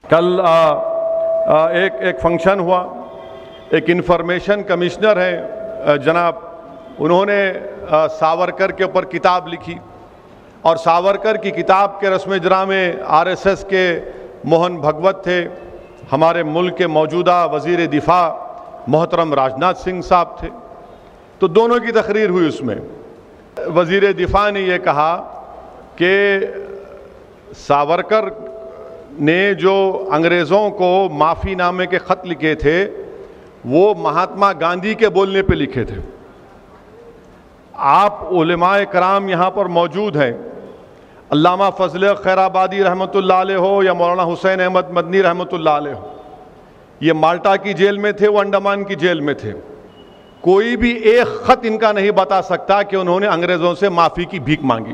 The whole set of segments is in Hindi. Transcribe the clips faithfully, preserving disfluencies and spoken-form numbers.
कल आ, आ, एक एक फंक्शन हुआ, एक इंफॉर्मेशन कमिश्नर है जनाब, उन्होंने आ, सावरकर के ऊपर किताब लिखी और सावरकर की किताब के रस्म इजरा में आरएसएस के मोहन भगवत थे, हमारे मुल्क के मौजूदा वज़ीर दिफा मोहतरम राजनाथ सिंह साहब थे। तो दोनों की तकरीर हुई, उसमें वज़ीर दिफा ने यह कहा कि सावरकर ने जो अंग्रेज़ों को माफ़ीनामे के ख़त लिखे थे वो महात्मा गांधी के बोलने पे लिखे थे। आप उलमाए कराम यहाँ पर मौजूद हैं, अल्लामा फजल खैराबादी रहमतुल्लाह अलैह हो या मौलाना हुसैन अहमद मदनी रहमतुल्लाह अलैह हो, ये माल्टा की जेल में थे, वो अंडमान की जेल में थे। कोई भी एक ख़त इनका नहीं बता सकता कि उन्होंने अंग्रेज़ों से माफ़ी की भीख मांगी,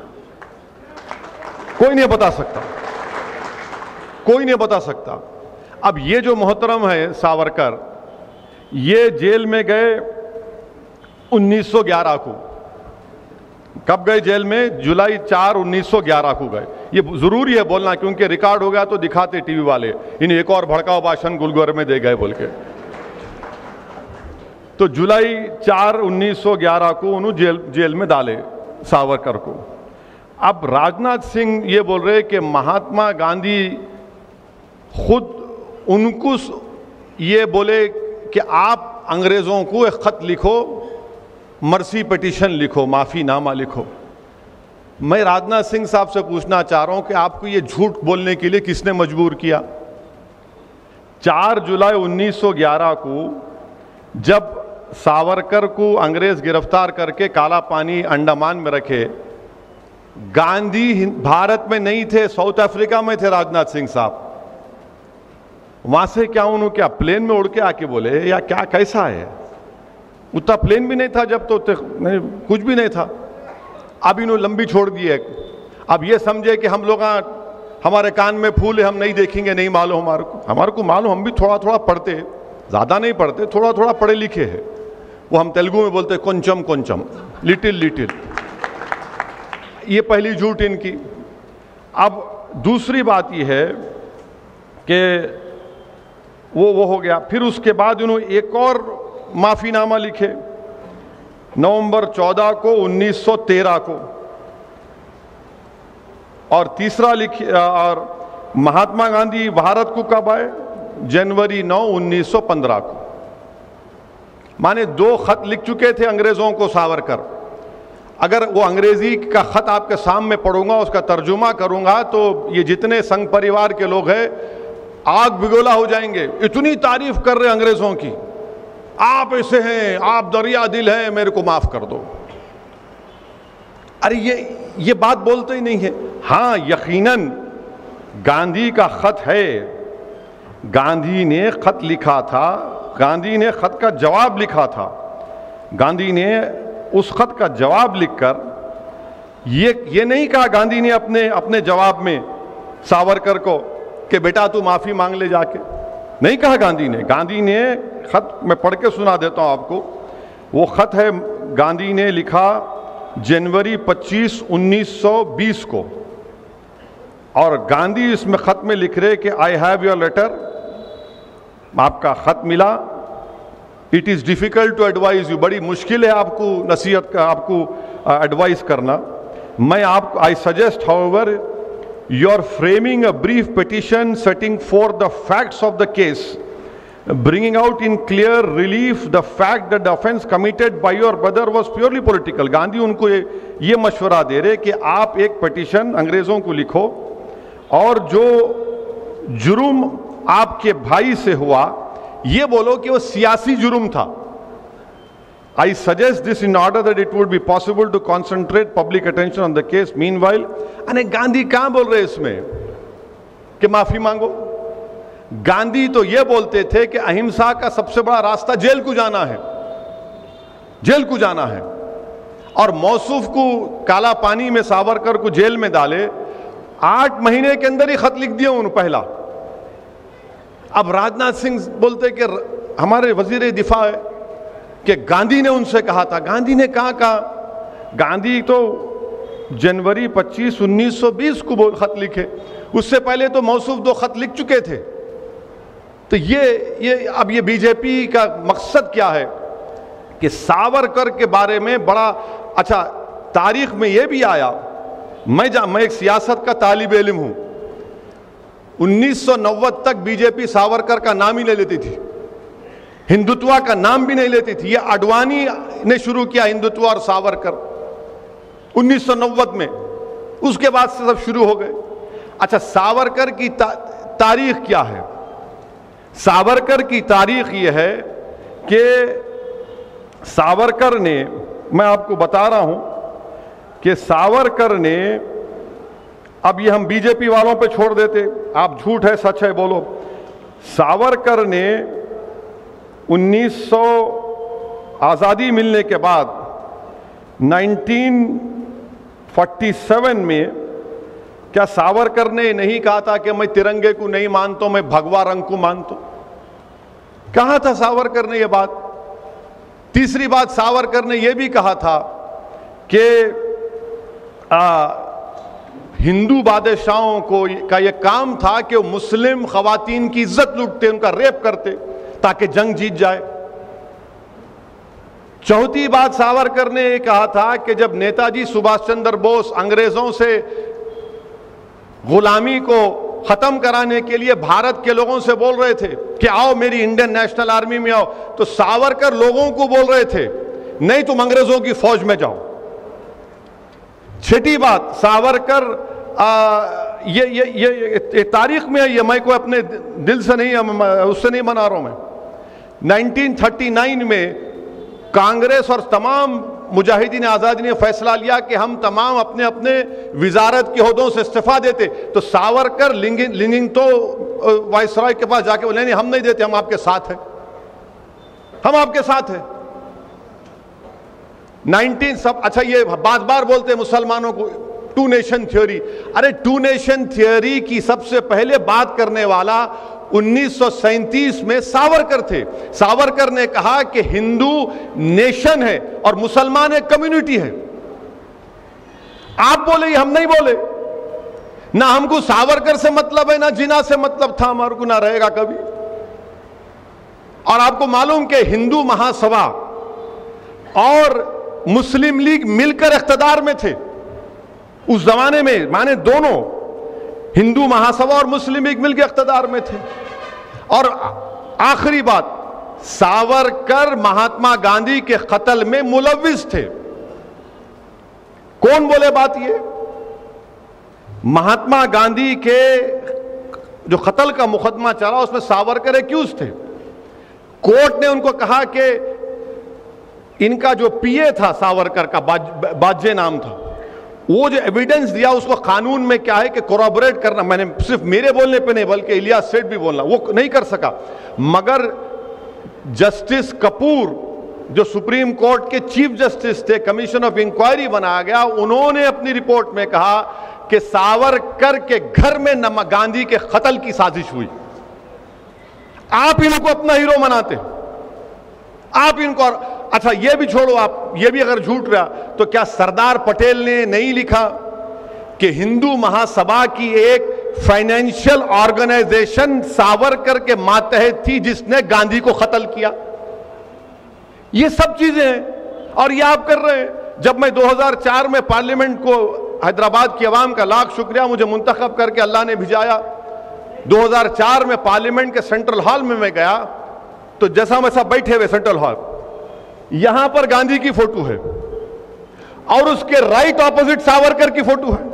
कोई नहीं बता सकता, कोई नहीं बता सकता। अब ये जो मोहतरम है सावरकर, ये जेल में गए उन्नीस सौ ग्यारह को। कब गए जेल में? जुलाई चार उन्नीस सौ ग्यारह को गए। ये जरूरी है बोलना क्योंकि रिकॉर्ड हो गया तो दिखाते टीवी वाले, इन्हें एक और भड़काऊ भाषण गुलगोर में दे गए बोल के। तो जुलाई चार उन्नीस सौ ग्यारह को उन्होंने जेल जेल में डाले सावरकर को। अब राजनाथ सिंह ये बोल रहे कि महात्मा गांधी खुद उनको ये बोले कि आप अंग्रेज़ों को एक ख़त लिखो, मर्सी पिटीशन लिखो, माफ़ीनामा लिखो। मैं राजनाथ सिंह साहब से पूछना चाह रहा हूं कि आपको ये झूठ बोलने के लिए किसने मजबूर किया? चार जुलाई उन्नीस सौ ग्यारह को जब सावरकर को अंग्रेज़ गिरफ्तार करके काला पानी अंडमान में रखे, गांधी भारत में नहीं थे, साउथ अफ्रीका में थे राजनाथ सिंह साहब। वहां से क्या उन्होंने क्या प्लेन में उड़ के आके बोले या क्या, कैसा है? उतना प्लेन भी नहीं था जब, तो नहीं, कुछ भी नहीं था। अब इन्होंने लंबी छोड़ दी है। अब ये समझे कि हम लोग हमारे कान में फूल है, हम नहीं देखेंगे, नहीं मालूम हमारे को। हमारे को मालूम, हम भी थोड़ा थोड़ा पढ़ते, ज़्यादा नहीं पढ़ते, थोड़ा थोड़ा पढ़े लिखे हैं। वो हम तेलुगु में बोलते కొంచెం కొంచెం, लिटिल लिटिल। ये पहली झूठ इनकी। अब दूसरी बात यह है कि वो वो हो गया। फिर उसके बाद उन्होंने एक और माफ़ीनामा लिखे नवंबर चौदह को उन्नीस सौ तेरह को, और तीसरा लिखे और महात्मा गांधी भारत को कब आए? जनवरी नौ उन्नीस सौ पंद्रह को। माने दो खत लिख चुके थे अंग्रेजों को सावरकर। अगर वो अंग्रेजी का खत आपके सामने पढ़ूंगा, उसका तर्जुमा करूंगा, तो ये जितने संघ परिवार के लोग हैं आग बिगोला हो जाएंगे। इतनी तारीफ कर रहे अंग्रेजों की, आप ऐसे हैं, आप दरिया दिल हैं, मेरे को माफ कर दो। अरे ये ये बात बोलते ही नहीं है। हाँ, यकीनन गांधी का खत है, गांधी ने खत लिखा था, गांधी ने खत का जवाब लिखा था। गांधी ने उस खत का जवाब लिखकर ये ये नहीं कहा गांधी ने अपने अपने जवाब में सावरकर को कि बेटा तू माफी मांग ले जाके, नहीं कहा गांधी ने। गांधी ने खत मैं पढ़ के सुना देता हूं आपको। वो खत है, गांधी ने लिखा जनवरी पच्चीस उन्नीस सौ बीस को, और गांधी इसमें खत में लिख रहे कि आई हैव योर लेटर, आपका खत मिला। It is difficult to advise you, बड़ी मुश्किल है आपको नसीहत का, आपको एडवाइस करना। मैं आप I suggest however you are framing a brief petition setting forth the facts of the case, bringing out in clear relief the fact that the offense committed by your brother was purely political. Gandhi उनको ये, ये मशवरा दे रहे कि आप एक पिटीशन अंग्रेज़ों को लिखो और जो जुर्म आपके भाई से हुआ ये बोलो कि वो सियासी जुर्म था। I suggest this in order that it would be possible to concentrate public attention on the case. Meanwhile, अने गांधी कहां बोल रहे इसमें कि माफी मांगो? गांधी तो ये बोलते थे कि अहिंसा का सबसे बड़ा रास्ता जेल को जाना है, जेल को जाना है। और मौसूफ को काला पानी में सावरकर को जेल में डाले, आठ महीने के अंदर ही खत लिख दिया उन्होंने पहला। अब राजनाथ सिंह बोलते कि हमारे वजीर दिफा है कि गांधी ने उनसे कहा था। गांधी ने कहा कहा गांधी तो जनवरी पच्चीस उन्नीस सौ बीस को खत लिखे, उससे पहले तो मौसूफ दो खत लिख चुके थे। तो ये ये अब ये बीजेपी का मकसद क्या है कि सावरकर के बारे में बड़ा अच्छा, तारीख में ये भी आया, मैं जा मैं एक सियासत का तालिब इल्म हूं, उन्नीस सौ नब्बे तक बीजेपी सावरकर का नाम ही नहीं लेती थी, हिंदुत्व का नाम भी नहीं लेती थी। ये आडवाणी ने शुरू किया हिंदुत्व और सावरकर उन्नीस सौ नब्बे में, उसके बाद से सब शुरू हो गए। अच्छा, सावरकर की ता, तारीख क्या है? सावरकर की तारीख यह है कि सावरकर ने, मैं आपको बता रहा हूं कि सावरकर ने, अब ये हम बीजेपी वालों पे छोड़ देते, आप झूठ है सच है बोलो, सावरकर ने उन्नीस सौ आज़ादी मिलने के बाद उन्नीस सौ सैंतालीस में, क्या सावरकर ने नहीं कहा था कि मैं तिरंगे को नहीं मानता, मैं भगवा रंग को मानता? कहा था सावरकर ने यह बात। तीसरी बात, सावरकर ने यह भी कहा था कि हिंदू बादशाहों को का यह काम था कि वो मुस्लिम खवातीन की इज्जत लूटते, उनका रेप करते ताकि जंग जीत जाए। चौथी बात, सावरकर ने यह कहा था कि जब नेताजी सुभाष चंद्र बोस अंग्रेजों से गुलामी को खत्म कराने के लिए भारत के लोगों से बोल रहे थे कि आओ मेरी इंडियन नेशनल आर्मी में आओ, तो सावरकर लोगों को बोल रहे थे नहीं तुम अंग्रेजों की फौज में जाओ। छठी बात, सावरकर आ, ये, ये ये ये तारीख में है, ये मैं को अपने दिल से नहीं, उससे नहीं बना रहा हूं मैं। उन्नीस सौ उनतालीस में कांग्रेस और तमाम मुजाहिदीन आज़ादी ने फैसला लिया कि हम तमाम अपने अपने विजारत के ओहदों से इस्तीफा देते, तो सावरकर लिंगिंग लिंगिंग तो वायसराय के पास जाके बोले नहीं हम नहीं देते, हम आपके साथ हैं, हम आपके साथ हैं। नाइनटीन सब अच्छा, ये बार बार बोलते हैं मुसलमानों को टू नेशन थ्योरी। अरे टू नेशन थ्योरी की सबसे पहले बात करने वाला उन्नीस सौ सैंतीस में सावरकर थे। सावरकर ने कहा कि हिंदू नेशन है और मुसलमान एक कम्युनिटी है। आप बोले, हम नहीं बोले। ना हमको सावरकर से मतलब है, ना जिना से मतलब था, हमारे को ना रहेगा कभी। और आपको मालूम कि हिंदू महासभा और मुस्लिम लीग मिलकर इख्तिदार में थे उस जमाने में, माने दोनों हिंदू महासभा और मुस्लिम लीग मिलकर इख्तिदार में थे। और आखिरी बात, सावरकर महात्मा गांधी के कत्ल में मुलव्विस थे। कौन बोले बात? ये महात्मा गांधी के जो कत्ल का मुकदमा चला उसमें सावरकर एक्यूज थे। कोर्ट ने उनको कहा कि इनका जो पीए था सावरकर का, बाज, बाज्य नाम था, वो जो एविडेंस दिया उसको कानून में क्या है कि कोरॉबोरेट करना, मैंने सिर्फ मेरे बोलने पे नहीं बल्कि इलियास सेठ भी बोलना, वो नहीं कर सका। मगर जस्टिस कपूर जो सुप्रीम कोर्ट के चीफ जस्टिस थे, कमीशन ऑफ इंक्वायरी बनाया गया, उन्होंने अपनी रिपोर्ट में कहा कि सावरकर के घर में नम गांधी के कत्ल की साजिश हुई। आप इनको अपना हीरो मनाते, आप इनको। अच्छा ये भी छोड़ो, आप ये भी अगर झूठ रहा तो क्या सरदार पटेल ने नहीं लिखा कि हिंदू महासभा की एक फाइनेंशियल ऑर्गेनाइजेशन सावरकर के मातहत थी जिसने गांधी को कत्ल किया? ये सब चीजें हैं और ये आप कर रहे हैं। जब मैं दो हज़ार चार में पार्लियामेंट को, हैदराबाद की आवाम का लाख शुक्रिया, मुझे मुंतखब करके अल्लाह ने भिजाया। दो हज़ार चार में पार्लियामेंट के सेंट्रल हॉल में मैं गया तो जैसा वैसा बैठे हुए सेंट्रल हॉल, यहां पर गांधी की फोटो है और उसके राइट ऑपोजिट सावरकर की फोटो है।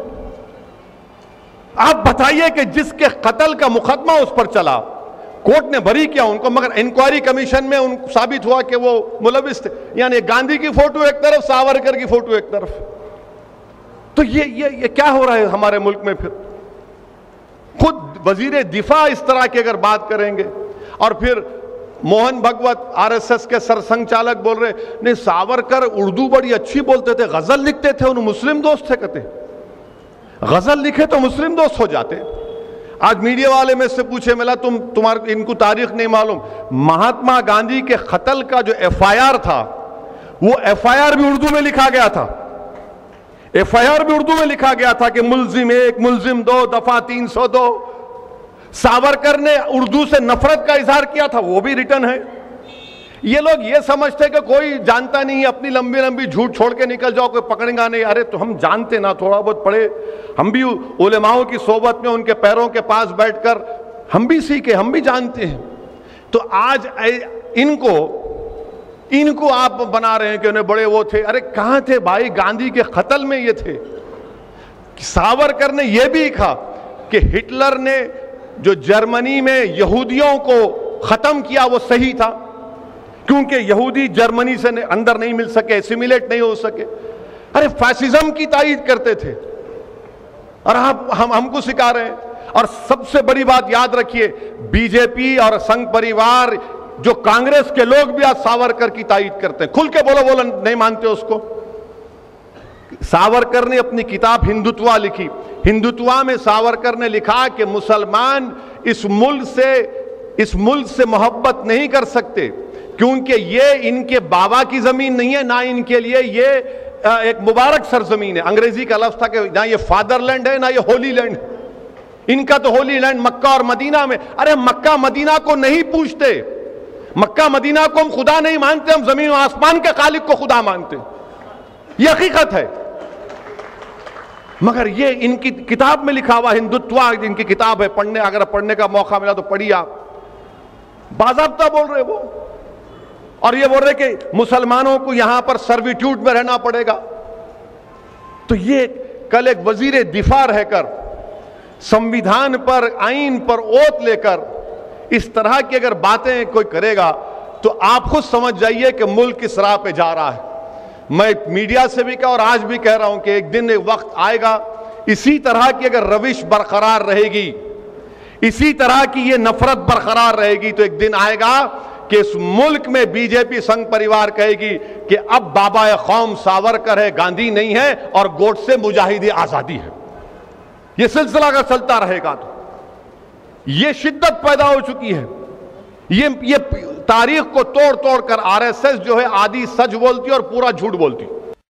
आप बताइए कि जिसके कत्ल का मुकदमा उस पर चला, कोर्ट ने बरी किया उनको, मगर इंक्वायरी कमीशन में उन साबित हुआ कि वो मुलविस थे। यानी गांधी की फोटो एक तरफ, सावरकर की फोटो एक तरफ। तो ये ये ये क्या हो रहा है हमारे मुल्क में? फिर खुद वजीर दिफा इस तरह की अगर बात करेंगे और फिर मोहन भगवत आरएसएस के सरसंघचालक बोल रहे नहीं सावरकर उर्दू बड़ी अच्छी बोलते थे, गजल लिखते थे, उन्हें मुस्लिम दोस्त थे। कहते गजल लिखे तो मुस्लिम दोस्त हो जाते। आज मीडिया वाले में से पूछे, मिला तुम तुम्हारे इनको तारीख नहीं मालूम, महात्मा गांधी के कत्ल का जो एफ आई आर था वो एफ आई आर भी उर्दू में लिखा गया था। एफ आई आर भी उर्दू में लिखा गया था कि मुल्जिम एक, मुल्जिम दो, दफा तीन सौ दो। सावरकर ने उर्दू से नफरत का इजहार किया था, वो भी रिटर्न है। ये लोग ये समझते कि कोई जानता नहीं है, अपनी लंबी लंबी झूठ छोड़ के निकल जाओ, कोई पकड़ेगा नहीं। अरे तो हम जानते ना, थोड़ा बहुत पढ़े, हम भी उलेमाओं की सोबत में उनके पैरों के पास बैठकर हम भी सीखे, हम भी जानते हैं। तो आज इनको इनको आप बना रहे हैं कि उन्हें बड़े वो थे। अरे कहां थे भाई, गांधी के कत्ल में ये थे। सावरकर ने यह भी लिखा कि हिटलर ने जो जर्मनी में यहूदियों को खत्म किया वो सही था, क्योंकि यहूदी जर्मनी से अंदर नहीं मिल सके, एसिमिलेट नहीं हो सके। अरे फैसिज्म की तायीद करते थे और आप हम हमको सिखा रहे हैं। और सबसे बड़ी बात याद रखिए, बीजेपी और संघ परिवार, जो कांग्रेस के लोग भी आज सावरकर की तायीद करते हैं। खुल के बोलो बोलो, नहीं मानते उसको। सावरकर ने अपनी किताब हिंदुत्वा लिखी। हिंदुत्वा में सावरकर ने लिखा कि मुसलमान इस मुल्क से इस मुल्क से मोहब्बत नहीं कर सकते, क्योंकि ये इनके बाबा की जमीन नहीं है, ना इनके लिए ये एक मुबारक सरजमीन है। अंग्रेजी का लफ्ज था कि ना ये फादरलैंड है ना ये होली लैंड। इनका तो होली लैंड मक्का और मदीना में। अरे मक्का मदीना को नहीं पूछते, मक्का मदीना को हम खुदा नहीं मानते, हम जमीन और आसमान के खालिक को खुदा मानते। यह हकीकत है। मगर ये इनकी किताब में लिखा हुआ हिंदुत्वा, इनकी किताब है, पढ़ने अगर पढ़ने का मौका मिला तो पढ़िए आप। बाज़ाब्ता बोल रहे वो, और ये बोल रहे कि मुसलमानों को यहां पर सर्विट्यूड में रहना पड़ेगा। तो ये कल एक वजीर दिफा रहकर, संविधान पर, आईन पर ओत लेकर इस तरह की अगर बातें कोई करेगा तो आप खुद समझ जाइए कि मुल्क किस राह पे जा रहा है। मैं मीडिया से भी कहा और आज भी कह रहा हूं कि एक दिन एक वक्त आएगा, इसी तरह की अगर रविश बरकरार रहेगी, इसी तरह की ये नफरत बरकरार रहेगी, तो एक दिन आएगा कि इस मुल्क में बीजेपी संघ परिवार कहेगी कि अब बाबा कौम सावरकर है, गांधी नहीं है, और गोडसे मुजाहिदी आजादी है। यह सिलसिला अगर चलता रहेगा तो यह शिद्दत पैदा हो चुकी है। ये ये तारीख को तोड़ तोड़ कर आरएसएस जो है आधी सच बोलती और पूरा झूठ बोलती।